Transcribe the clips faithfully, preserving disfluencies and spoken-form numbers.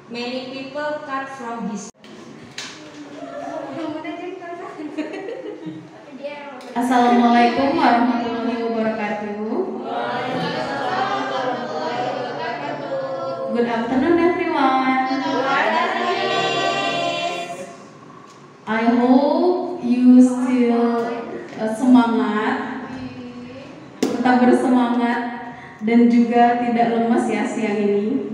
Many people cut from his. Assalamualaikum warahmatullahi wabarakatuh. Good afternoon everyone. I hope you still uh, semangat, tetap bersemangat dan juga tidak lemas ya siang ini.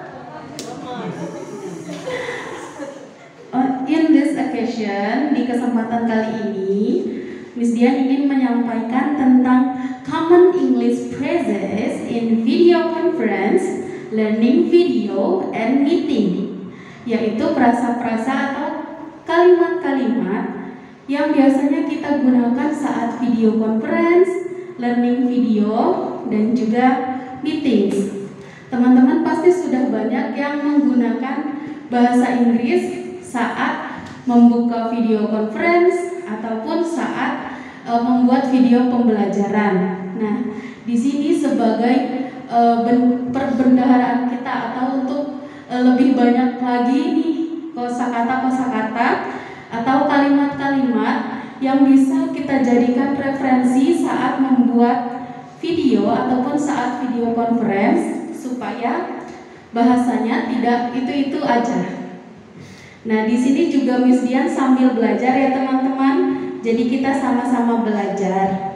Uh, in this occasion, di kesempatan kali ini, Miss Dian ingin menyampaikan tentang common English phrases in video conference, learning video, and meeting, yaitu frasa-frasa atau kalimat-kalimat yang biasanya kita gunakan saat video conference, learning video, dan juga meetings. Teman-teman pasti sudah banyak yang menggunakan bahasa Inggris saat membuka video conference ataupun saat e, membuat video pembelajaran. Nah, di sini sebagai e, perbendaharaan kita atau untuk e, lebih banyak lagi nih kosakata-kosakata atau kalimat-kalimat yang bisa kita jadikan referensi saat membuat video ataupun saat video conference supaya bahasanya tidak itu-itu aja. Nah, di sini juga Miss Dian sambil belajar ya teman-teman. Jadi kita sama-sama belajar.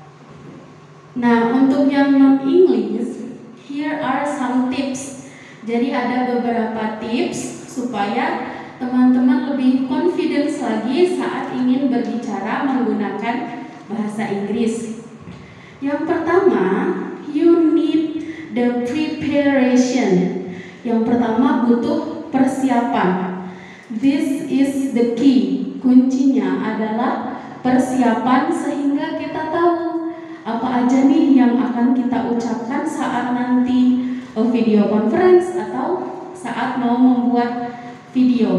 Nah, untuk yang non-English, here are some tips. Jadi ada beberapa tips supaya teman-teman lebih confidence lagi saat ingin berbicara menggunakan bahasa Inggris. Yang pertama, you need the preparation. Yang pertama butuh persiapan. This is the key. Kuncinya adalah persiapan sehingga kita tahu apa aja nih yang akan kita ucapkan saat nanti video conference atau saat mau membuat video.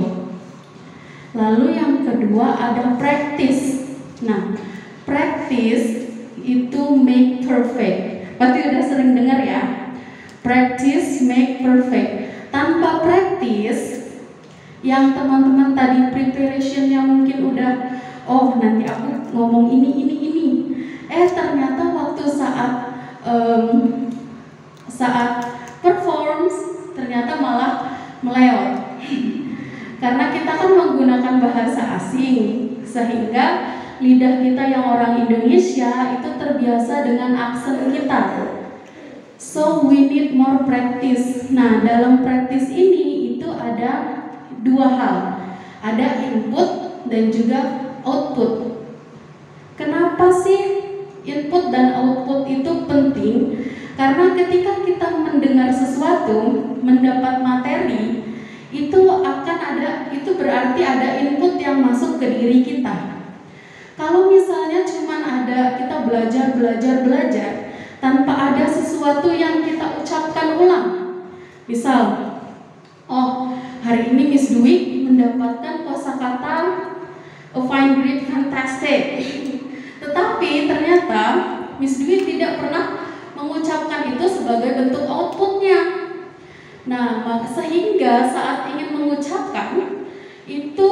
Lalu yang kedua ada practice. Nah, practice itu make perfect. Pasti udah sering dengar ya. Practice make perfect. Tanpa practice, yang teman-teman tadi preparationnya mungkin udah, oh nanti aku ngomong ini ini ini, eh ternyata waktu saat um, saat performs ternyata malah meleot. Karena kita kan menggunakan bahasa asing, sehingga lidah kita yang orang Indonesia itu terbiasa dengan aksen kita. So we need more practice. Nah, dalam practice ini itu ada dua hal, ada input dan juga output. Kenapa sih input dan output itu penting? Karena ketika kita mendengar sesuatu, mendapat materi, itu akan ada, itu berarti ada input yang masuk ke diri kita. Kalau misalnya cuman ada kita belajar, belajar, belajar, tanpa ada sesuatu yang kita ucapkan ulang. Misal, oh hari ini Miss Dwi mendapatkan kosakata fine, great, fantastic. Tetapi ternyata Miss Dwi tidak pernah mengucapkan itu sebagai bentuk outputnya. Nah, maka sehingga saat ingin mengucapkan itu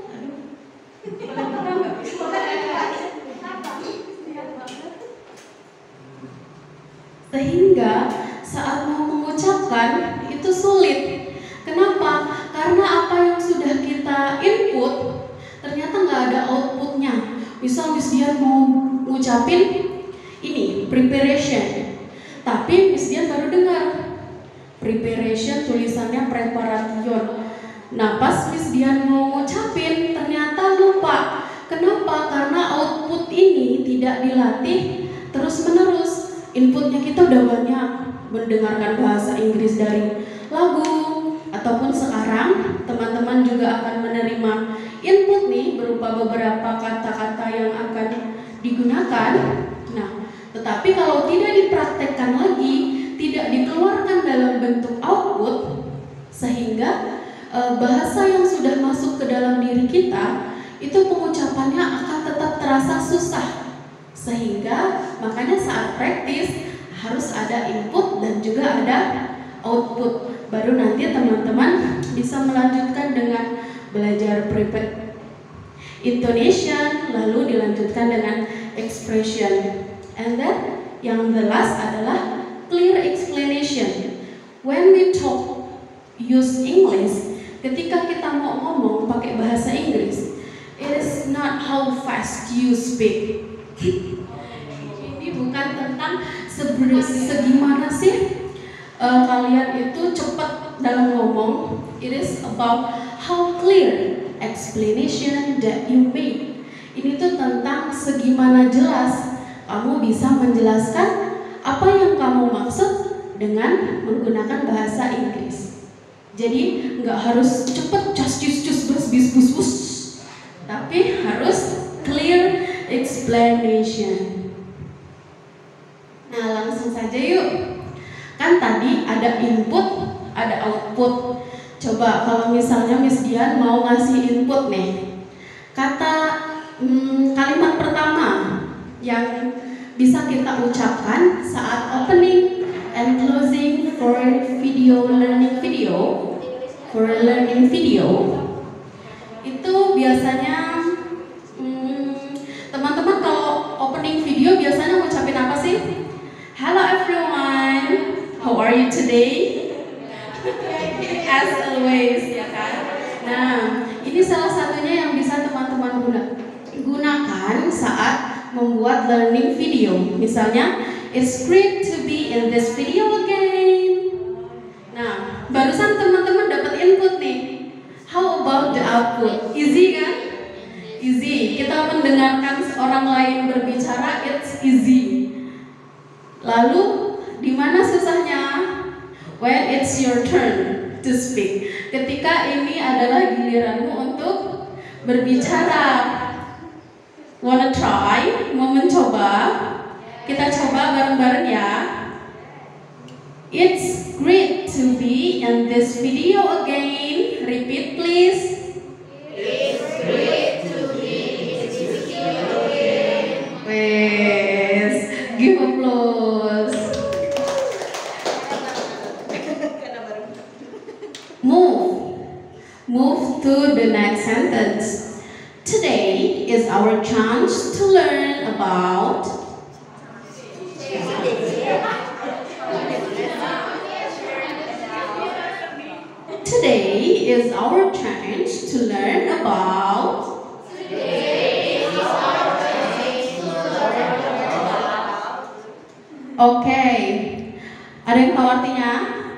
sehingga saat mau mengucapkan itu sulit. Kenapa? Karena apa yang sudah kita input ternyata nggak ada outputnya. Misal Miss Dian mau ngucapin ini preparation, tapi Miss Dian baru dengar preparation tulisannya preparation. Nah, pas Miss Dian mau ngucapin ternyata lupa. Kenapa? Karena output ini tidak dilatih terus menerus. Inputnya kita udah banyak mendengarkan bahasa Inggris dari lagu, ataupun sekarang teman-teman juga akan menerima input nih berupa beberapa kata-kata yang akan digunakan. Nah, tetapi kalau tidak dipraktekkan lagi, tidak dikeluarkan dalam bentuk output, sehingga e, bahasa yang sudah masuk ke dalam diri kita itu pengucapannya akan tetap terasa susah. Sehingga makanya saat praktis harus ada input dan juga ada output. Baru nanti teman-teman bisa melanjutkan dengan belajar prepared intonation, lalu dilanjutkan dengan expression. And then yang the last adalah clear explanation. When we talk use English, ketika kita mau ngomong pakai bahasa Inggris, it is not how fast you speak. Ini bukan tentang segimana sih uh, kalian itu cepat dalam ngomong. It is about how clear explanation that you make. Ini tuh tentang segimana jelas kamu bisa menjelaskan apa yang kamu maksud dengan menggunakan bahasa Inggris. Jadi nggak harus cepet cus cus cus bus bis bus bus, tapi harus clear explanation. Nah, langsung saja yuk. Kan tadi ada input, ada output. Coba kalau misalnya Miss Dian mau ngasih input nih, kata hmm, kalimat pertama yang bisa kita ucapkan saat opening and closing for video learning video, for learning video, itu biasanya hmm, teman-teman kalau opening video biasanya ngucapin apa sih? Hello everyone, how are you today? As always, ya kan? Nah, ini salah satunya yang bisa teman-teman gunakan saat membuat learning video. Misalnya, it's great to be in this video again. Nah, barusan teman-teman dapat input nih. How about the output? Easy kan? Easy. Kita mendengarkan orang lain berbicara, it's easy. Lalu, di mana susahnya? When it's your turn to speak. Ketika ini adalah giliranmu untuk berbicara. Wanna try? Mau mencoba? Kita coba bareng-bareng ya. It's great to be in this video again. Repeat please. It's great to be in this video again. Wes, give applause. Move. Move to the next sentence. Today is our chance to learn about. Today is our chance to learn about. Oke, okay. Ada yang tahu artinya?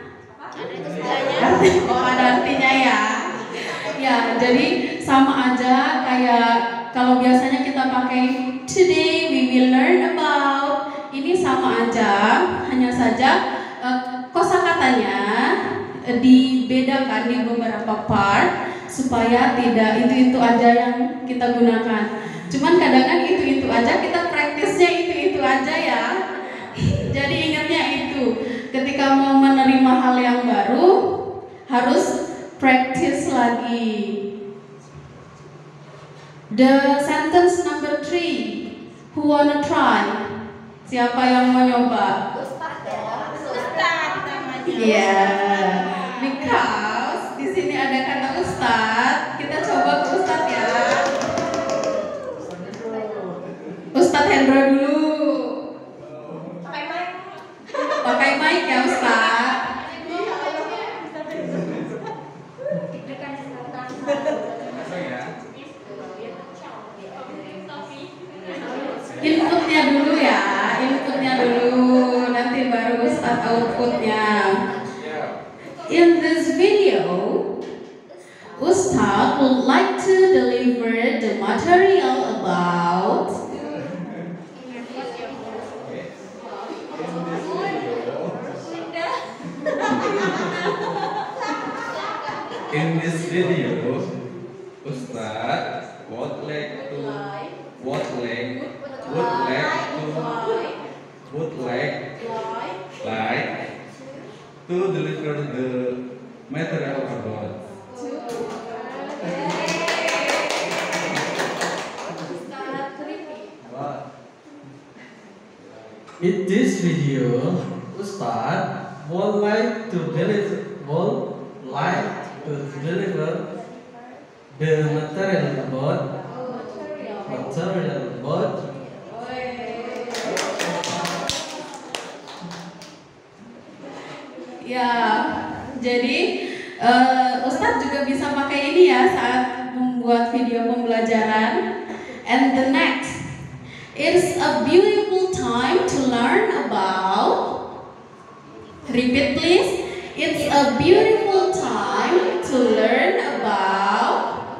Oh, ada artinya ya. Ya, jadi sama aja kayak kalau biasanya kita pakai today we will learn about. Ini sama aja, hanya saja uh, kosakatanya uh, dibedakan di beberapa part supaya tidak itu-itu aja yang kita gunakan. Cuman kadang kan itu-itu aja kita praktisnya itu-itu aja ya. Jadi ingatnya itu, ketika mau menerima hal yang baru harus practice lagi. The sentence number three, who wanna try? Siapa yang mau nyoba? Ustaz namanya. Iya, because di sini ada kata Ustadz. Kita coba ke Ustadz ya. Ustadz Hendro dulu. Pakai mic. Pakai mic ya Ustadz. Inputnya dulu ya, inputnya dulu, nanti baru start outputnya. In this video, Ustadz would like to deliver the material about. In this video, Ustadz would like to would like would like to would like like to deliver the material about. In this video, Ustad would like to deliver would like to deliver the material about material about Ya, jadi uh, Ustadz juga bisa pakai ini ya saat membuat video pembelajaran. And the next, it's a beautiful time to learn about. Repeat please. It's a beautiful time to learn about.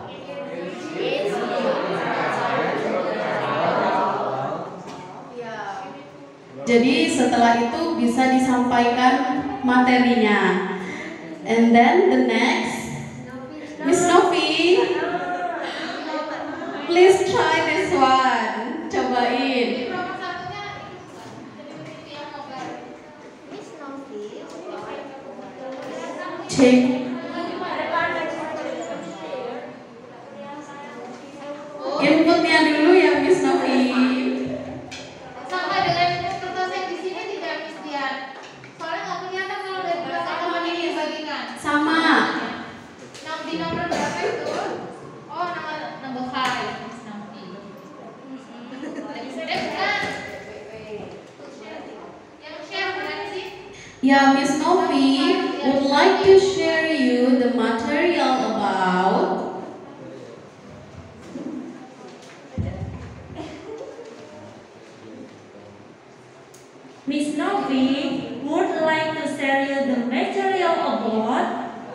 Jadi setelah itu bisa disampaikan materinya. And then the next, Miss Novi, please try this one. Cobain. Cek. Inputnya dulu ya Miss Novi. Sama dengan kertas yang di sini tidak Miss Dian. Soalnya nggak kelihatan kalau dari belakang teman ini dibagikan. Sama. Nah, di nomor berapa itu? Oh, nomor nomor H ya, Miss Novi. Eh, kan? Yang share berapa sih? Ya, Miss Novi would like to share you the material about. Miss Novi would like to share you the material about.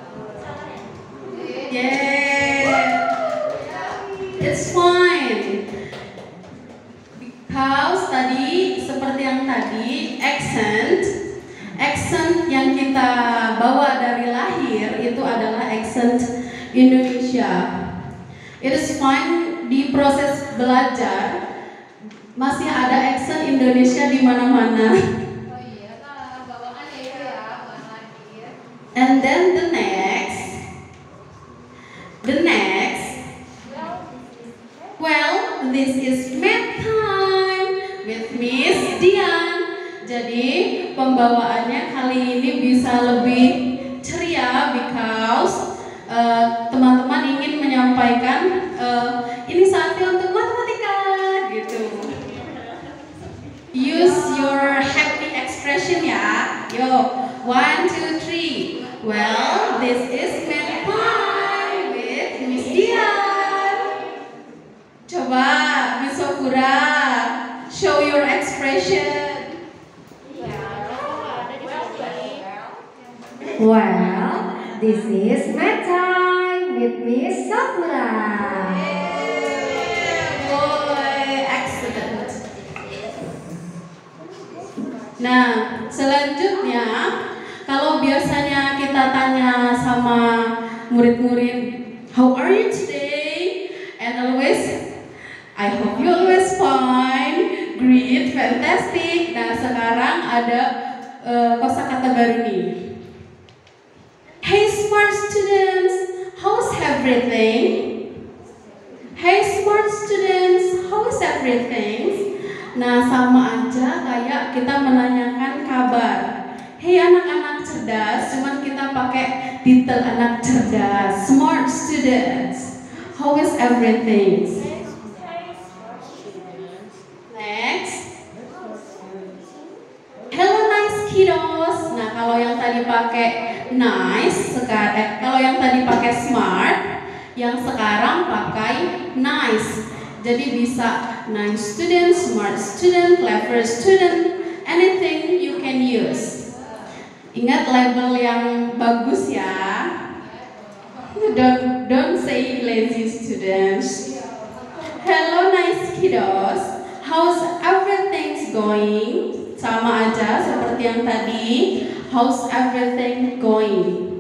Yeah, it's fine. Because tadi seperti yang tadi accent, accent yang kita bawa dari lahir itu adalah accent Indonesia. It is fine di proses belajar masih ada accent Indonesia di mana-mana. Oh iya, nah, bawaan ya itu ya, bawaan lagi. And then the next, the next, well, this is math time with Miss Dian. Jadi pembawaannya kali ini bisa lebih ceria because uh, teman-teman ingin menyampaikan uh, ini saatnya untuk matematika gitu. Use your happy expression ya. Yo, one, two, three. Well, this is math time with Miss Dian. Coba Miss Sofura, show your expression. Well, this is math time with Miss Sakura. Boy, excellent. Nah, selanjutnya kalau biasanya kita tanya sama murid-murid, how are you today? And always, I hope you always fine, great, fantastic. Nah, sekarang ada uh, kosakata baru nih. Hey smart students, how's everything? Hey smart students, how's everything? Nah, sama aja kayak kita menanyakan kabar. Hey anak-anak cerdas, cuman kita pakai titel anak cerdas. Smart students, how is everything? Next. Hello nice kiddos. Nah, kalau yang tadi pakai nice, sekarang eh, kalau yang tadi pakai smart, yang sekarang pakai nice. Jadi bisa nice student, smart student, clever student, anything you can use. Ingat label yang bagus ya. Don't don't say lazy students. Hello nice kiddos. How's everything going? Sama aja seperti yang tadi. How's everything going?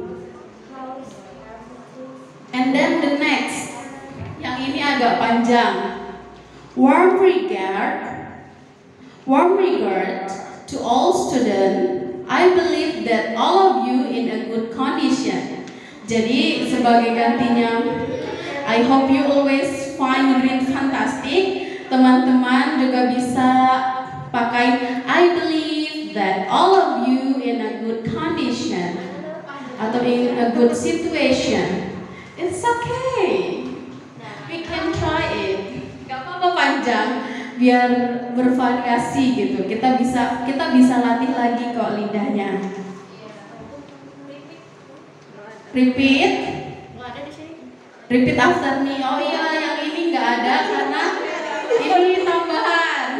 And then the next, yang ini agak panjang. Warm regard, warm regard to all students. I believe that all of you in a good condition. Jadi sebagai gantinya, I hope you always find great, fantastic. Teman-teman juga bisa pakai I believe that all of you a good situation. It's okay. We can try it. Gak apa-apa panjang, biar bervariasi gitu. Kita bisa kita bisa latih lagi kok lidahnya. Repeat. Repeat after me. Oh iya, yang ini nggak ada karena ini tambahan.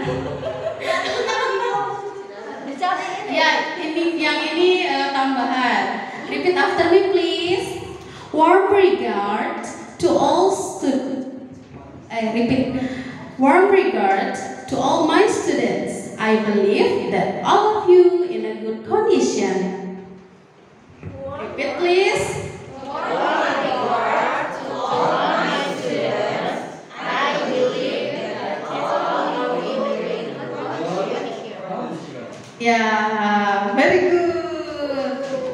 Ya, ini yang ini uh, tambahan. Repeat after me, please. Warm regards to all students. I repeat. Warm regards to all my students. I believe that all of you in a good condition. Repeat, please. Yeah, very good.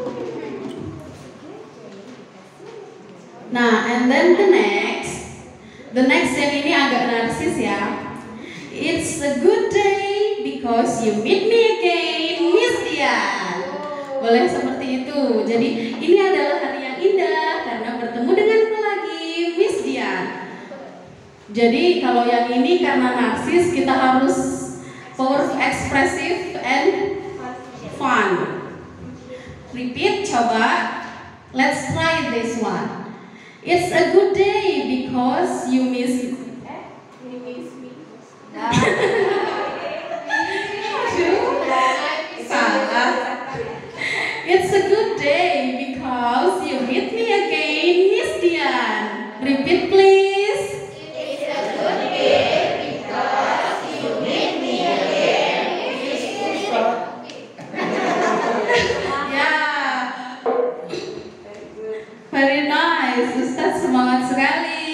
Nah, and then the next, the next yang ini agak narsis ya. It's a good day because you meet me again, Miss Dian. Boleh seperti itu. Jadi ini adalah hari yang indah karena bertemu denganku lagi, Miss Dian. Jadi kalau yang ini karena narsis kita harus powerful, expressive, and fun. Repeat, coba. Let's try this one. It's a good day because you miss. Eh, you miss me. Salah. It's a good day because you meet me again, Miss Dian. Repeat, please. Very nice, Ustaz semangat sekali.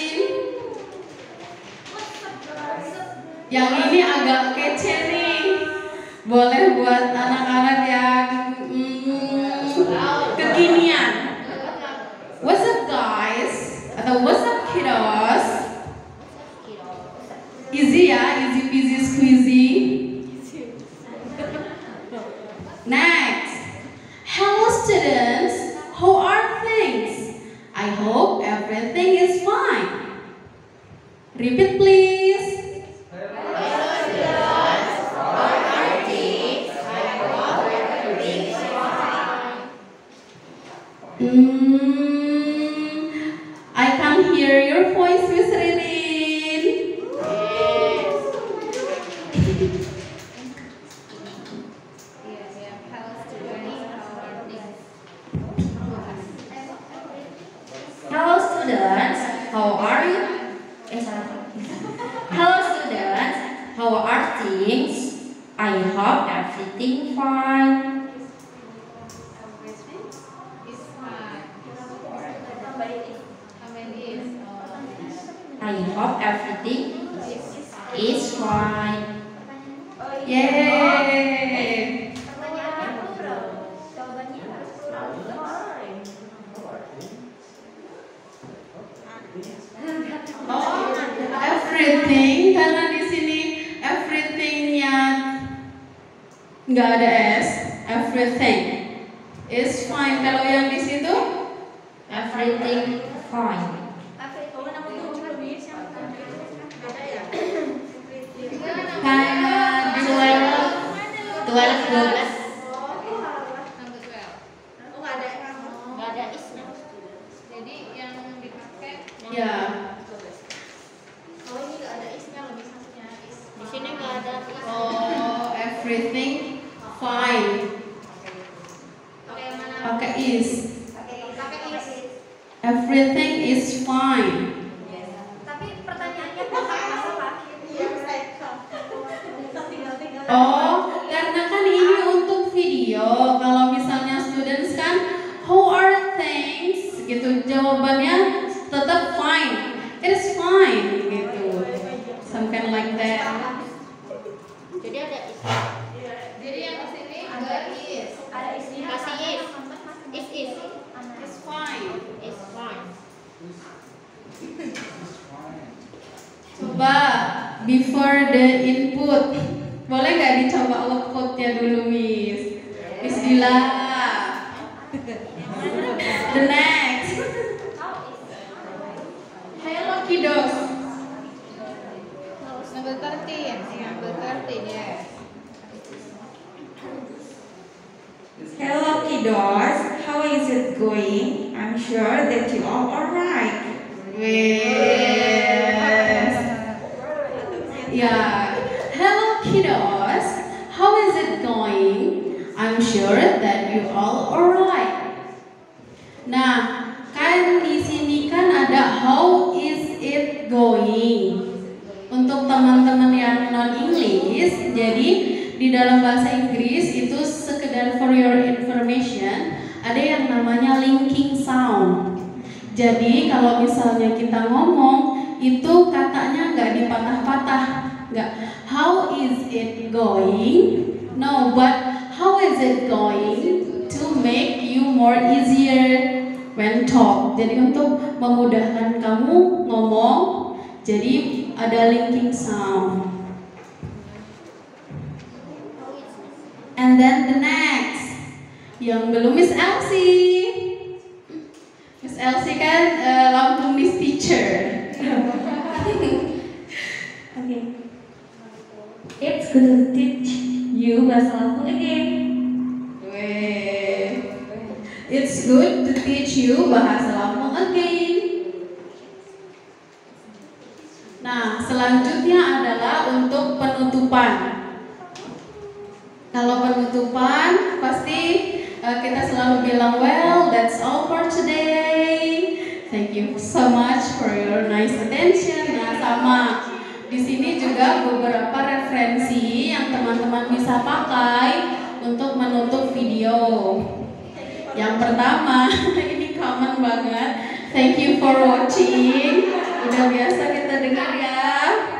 Yang ini agak kece nih. Boleh buat anak-anak yang mm, kekinian. What's up guys? Atau what's up kiddos? Easy ya, easy peasy squeezy. Next. Hello students, how are things? I hope everything is fine. Repeat please. Hello students, how are things? I hope everything is fine. Hmm, I can hear your voice, Miss Ririn. Hello students, how are you? Eh, salah. Hello students, how are things? I hope everything fine. I hope everything is fine. Yay! Oh, everything karena di sini everythingnya nggak ada s, everything is fine. Kalau yang di situ everything fine. Kayak di luar dua belas. Jadi yang dipakai Ya. oh ini nggak ada isnya lebih satunya is. Di sini nggak ada. Oh, everything fine. Pakai yang mana? Pakai is. Pakai is. Everything is fine. Tapi pertanyaannya pakai apa? Oh, karena kan ini untuk video. Kalau misalnya students kan, how are things? Gitu. Jawabannya tetap fine. It is fine. Gitu. Something like that. Jadi ada is. Jadi yang di sini enggak is. Ada isnya. Masih is. Is is. It's fine. Is fine. Coba before the input, boleh nggak dicoba outputnya dulu, Miss? Miss Dila. The next. Hello kiddos. Number thirteen. Number thirteen, yes. Hello kiddos, how is it going? I'm sure that you all alright. Yes. Yeah. Hello kiddos. How is it going? I'm sure that you all alright. Nah, kan di sini kan ada how is it going. Untuk teman-teman yang non English, jadi di dalam bahasa Inggris itu sekedar for your information, ada yang namanya linking sound. Jadi kalau misalnya kita ngomong itu katanya nggak dipatah-patah, nggak how is it going, no, but how is it going to make you more easier when talk. Jadi untuk memudahkan kamu ngomong, jadi ada linking sound. And then the next, yang belum Miss Elsie. Miss Elsie kan uh, Lampung Miss Teacher. Okay. It's good to teach you bahasa Lampung again. Weh. It's good to teach you bahasa Lampung again. Nah, selanjutnya adalah untuk penutupan. Kalau penutupan pasti uh, kita selalu bilang, well, that's all for today. Thank you so much for your nice attention. Nah, sama di sini juga beberapa referensi yang teman-teman bisa pakai untuk menutup video. Yang pertama, ini common banget. Thank you for watching. Udah biasa kita dengar ya.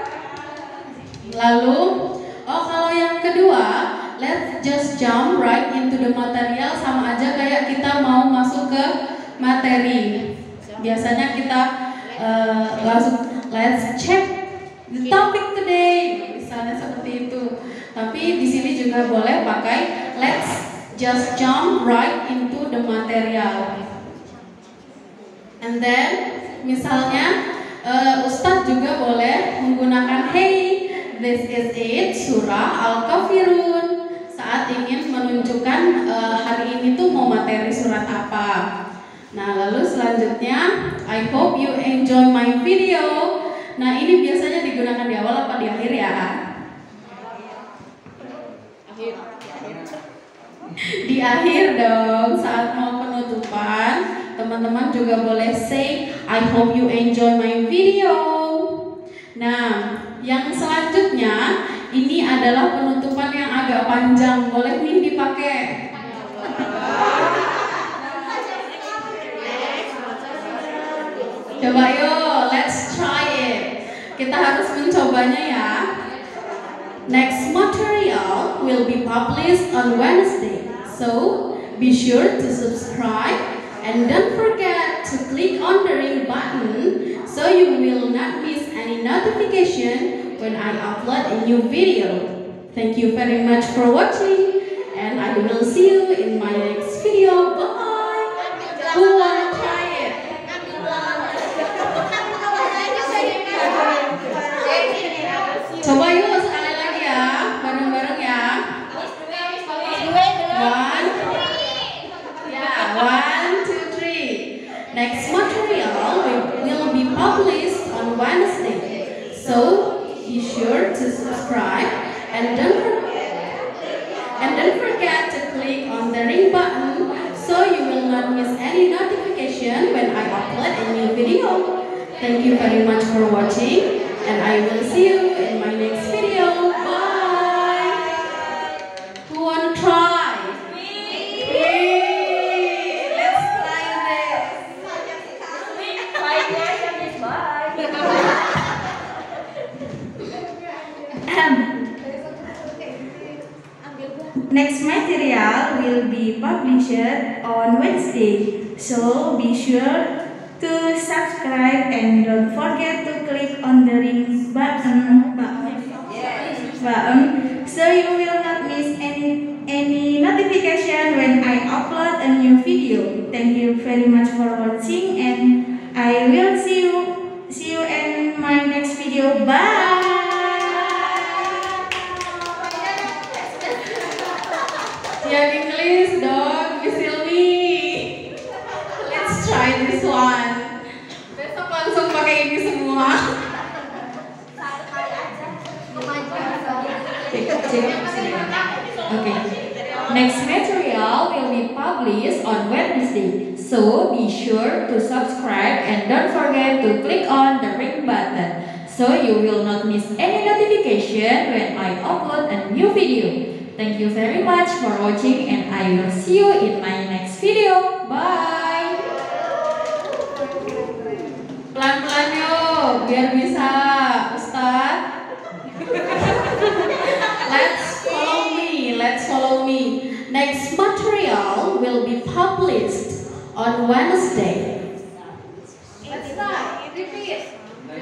Lalu, oh kalau yang kedua, let's just jump right into the material, sama aja kayak kita mau masuk ke materi. Biasanya kita uh, langsung let's check the topic today, misalnya seperti itu. Tapi di sini juga boleh pakai let's just jump right into the material. And then misalnya uh, Ustadz juga boleh menggunakan hey, this is it, surah Al-Kafirun, saat ingin menunjukkan uh, hari ini tuh mau materi surat apa. Nah, lalu selanjutnya I hope you enjoy my video. Nah, ini biasanya digunakan di awal apa di akhir ya? Di akhir dong, saat mau penutupan. Teman-teman juga boleh say I hope you enjoy my video. Nah, yang selanjutnya ini adalah penutupan yang agak panjang. Boleh nih dipakai. Coba yuk, let's try it. Kita harus mencobanya ya. Next material will be published on Wednesday. So, be sure to subscribe and don't forget to click on the ring button so you will not miss any notification when I upload a new video. Thank you very much for watching and I will see you in my next video. Bye! Who wanna try it? Coba yuk sekali lagi ya, bareng-bareng ya. One, yeah, one, two, three. Next material will be published on Wednesday, so be sure to subscribe and don't forget, and don't forget to click on the ring button so you will not miss any notification when I upload a new video. Thank you very much for watching, and I will see you in my next video. Bye. Who wanna try? Let's try this. Next material will be published on Wednesday, so be sure to subscribe and don't forget to click on the ring button, button so you will not miss any any notification when I upload upload a new video. Thank you very much for watching, and I will see you see you in my next video. Bye. Yang English dong, Miss Silmi. Let's try this one. Besok langsung pakai ini semua. Okay. Next material will be published on Wednesday, so be sure to subscribe and don't forget to click on the ring button so you will not miss any notification when I upload a new video. Thank you very much for watching, and I will see you in my next video. Bye. Pelan-pelan yuk, biar bisa, Ustadz. Let's follow me, let's follow me. Next material will be published on Wednesday. Let's try. Repeat.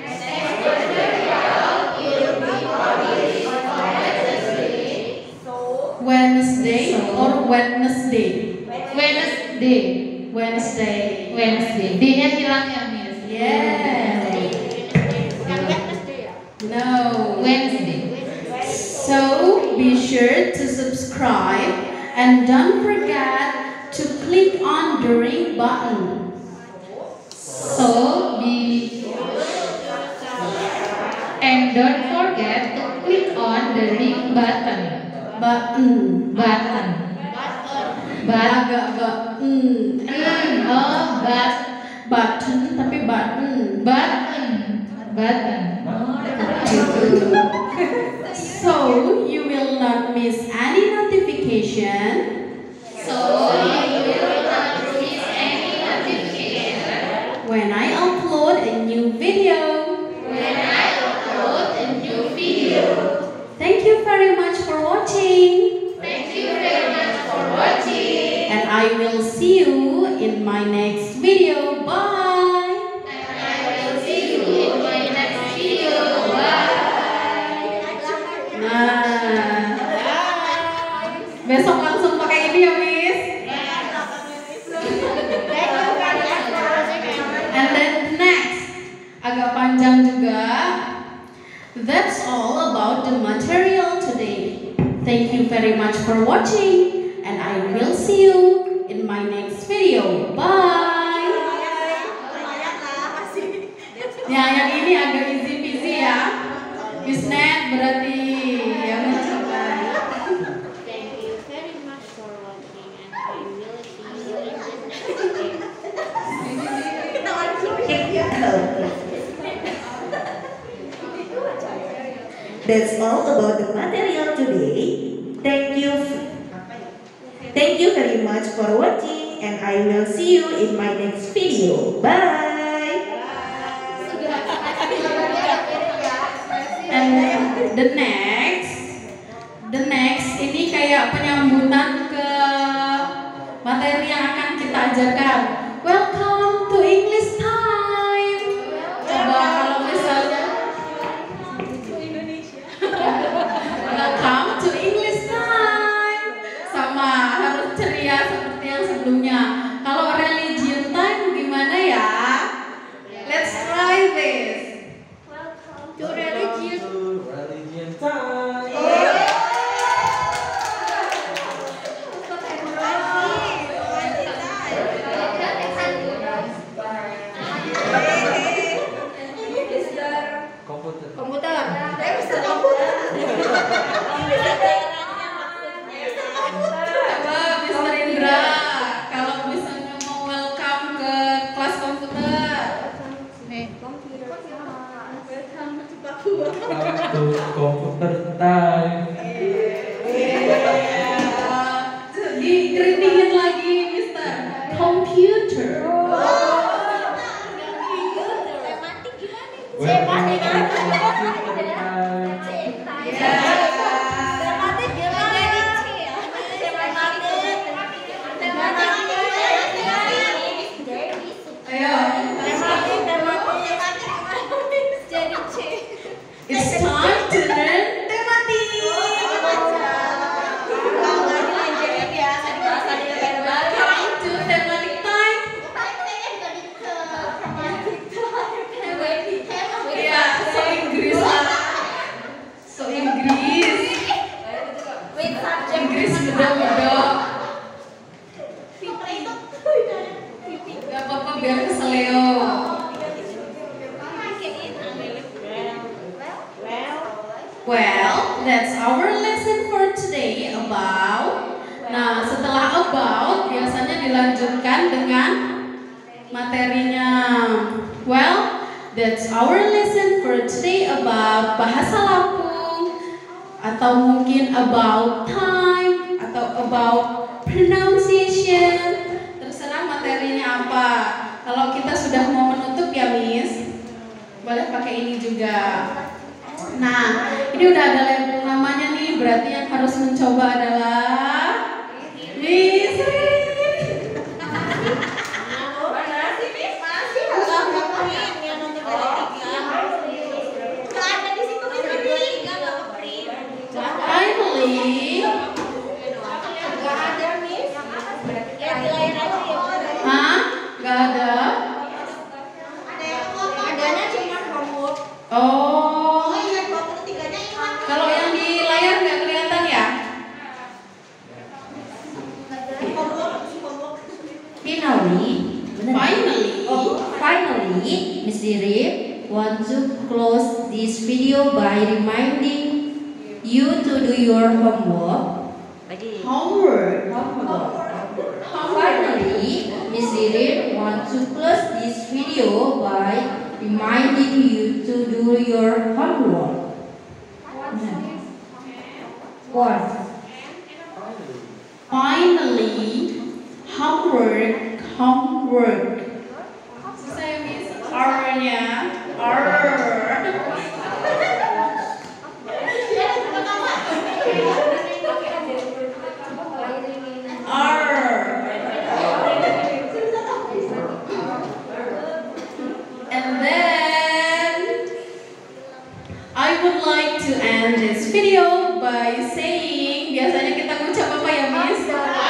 Wednesday or Wednesday? Wednesday. Wednesday. Wednesday. D-nya hilang ya, Miss? Yeah. No. Wednesday. So be sure to subscribe and don't forget to click on the ring button. So be and don't forget to click on the ring button. Button. Button. But Agak agak mm. mm, oh but Button tapi button. button button. So you will not miss any notification. So you will not miss any notification When I upload a new video. when I upload a new video. Thank you very much for watching. Thank you very much for watching. And I will see you in my next video. Bye. And I will see you in my next video. Bye. Nah, besok langsung pakai ini ya, Miss. And then next, agak panjang juga. That's all about the material today. Thank you very much for watching, and I will see you in my next video. Bye. Ya, yang ini agak easy peasy ya. Miss Net berarti yang mencoba. Thank you very much for watching, and I will see you in the next video. That's all about the material today. Thank you. Thank you very much for watching, and I will see you in my next video. Bye. And the next, the next ini kayak penyambutan ke materi yang akan kita ajarkan. Welcome to English time. Coba kalau misalnya Welcome to English time. Sama harus ceria seperti yang sebelumnya. Kalau religion time gimana ya? Let's try this. To religion. Religion time. Komputer. Komputer. Coba Mister Indra, kalau misalnya mau welcome ke kelas komputer. Welcome to computer time. Dikeritingin lagi Mister Computer. Welcome to computer time. Ayo, it's time to learn tematik. Welcome biar keseleo. Well, that's our lesson for today about. Nah, setelah about biasanya dilanjutkan dengan materinya. Well, that's our lesson for today about bahasa Lampung, atau mungkin about time, atau about pronunciation. Terserah materinya apa. Kalau kita sudah mau menutup ya Miss, boleh pakai ini juga. Nah, ini udah ada label namanya nih, berarti yang harus mencoba adalah Miss Rin. Finally, hah? Gak ada? Oh, kalau yang di layar nggak kelihatan ya? Finally, Finally, oh, finally, Miss Riri want to close this video by reminding you to do your homework. homework. Finally, Miss Riri want to close this video by reminding you to do your homework. What? Finally, homework, homework. Susah ya Miss? R-nya, R. And then I would like to end this video by saying, biasanya kita ngucap apa ya Miss?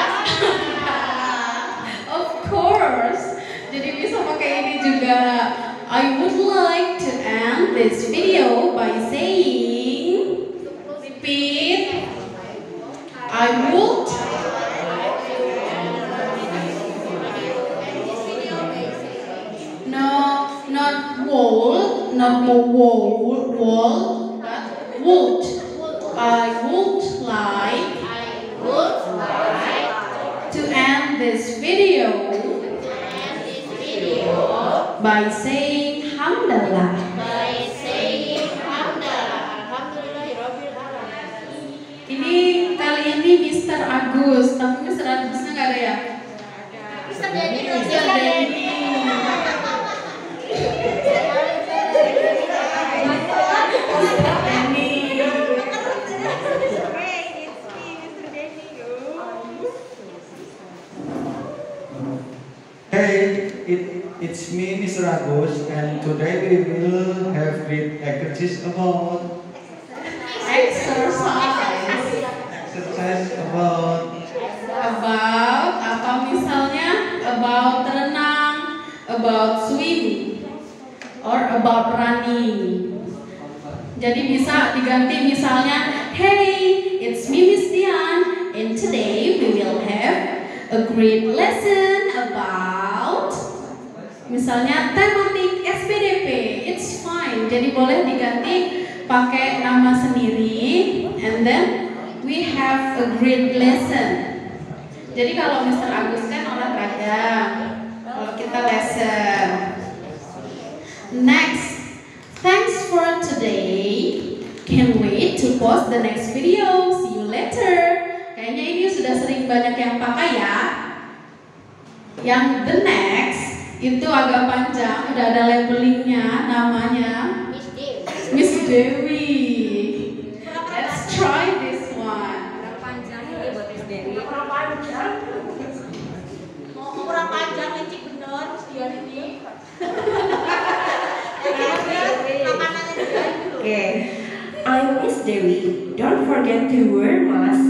Of course. Jadi bisa pakai ini juga. I would like to end this video by saying, repeat. I would no, not would, not more would, would, but would. I would like to end this video by saying hamdalah. Ini kali ini Mister Agus, tapi Mister Agusnya nggak ada ya? Mister Denny. Mister Denny. Hey, it, it's me, Mister Agus, and today we will have great exercise about Exercise. exercise about About apa misalnya? About renang, about swimming, or about running. Jadi bisa diganti misalnya, hey, it's me Miss Dian, and today we will have a great lesson about, misalnya tematik S P D P. It's fine. Jadi boleh diganti pakai nama sendiri, and then we have a great lesson. Jadi kalau Mister Agus kan olahraga, kalau kita lesson. Next, thanks for today. Can't wait to post the next video. See you later. Kayaknya ini sudah sering banyak yang pakai ya. Yang the next itu agak panjang, udah ada labelingnya, namanya Miss Dewi. Let's try this one. Okay. I'm Miss Dewi. Don't forget to wear mask.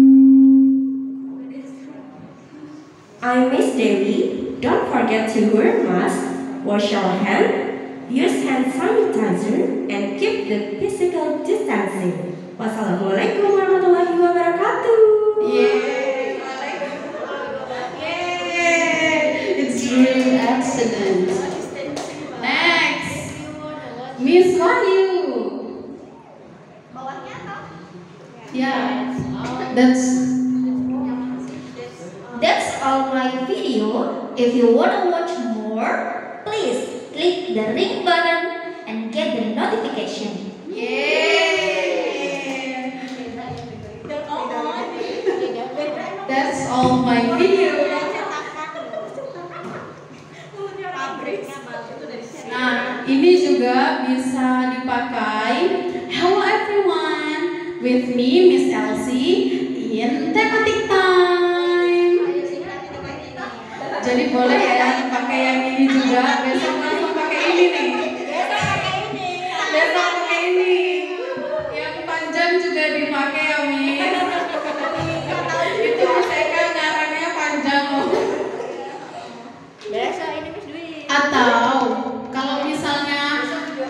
I'm Miss Dewi. Don't forget to wear mask. Wash your hands. Use hand sanitizer and keep the physical distancing. Wassalamualaikum warahmatullahi wabarakatuh. Yay! Yay! It's really excellent. Miss Wahyu. Bawahnya atau? Yeah, that's That's all my video. If you wanna watch more, please click the ring button and get the notification. that's all my video. Nah, ini juga bisa dipakai. Hello everyone, with me Miss Elsie in Tematik Time. Jadi boleh ya pakai yang ini juga. Besok langsung pakai ini nih. Besok pakai ini. Yang panjang juga dipakai ya Miss. Itu mereka ngarangnya panjang loh. Atau kalau misalnya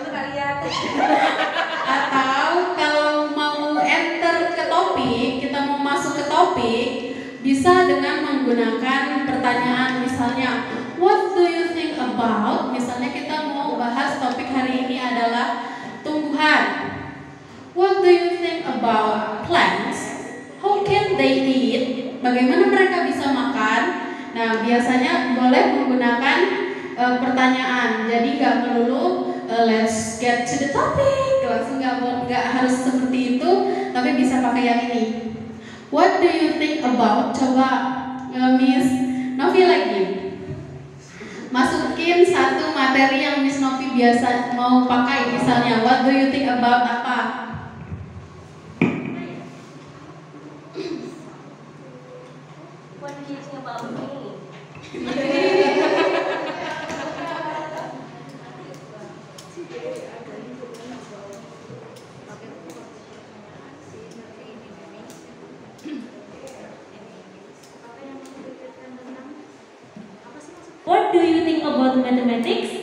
atau kalau mau enter ke topik, kita mau masuk ke topik, bisa dengan menggunakan pertanyaan misalnya, what do you think about? Misalnya kita mau bahas topik hari ini adalah tumbuhan. What do you think about plants? How can they eat? Bagaimana mereka bisa makan? Nah, biasanya boleh menggunakan uh, pertanyaan. Jadi nggak melulu uh, let's get to the topic. Langsung nggak nggak harus seperti itu, tapi bisa pakai yang ini. What do you think about? Coba uh, Miss Novi lagi. Masukin satu materi yang Miss Novi biasa mau pakai. Misalnya, what do you think about apa? What do you think about me? What do you think about mathematics?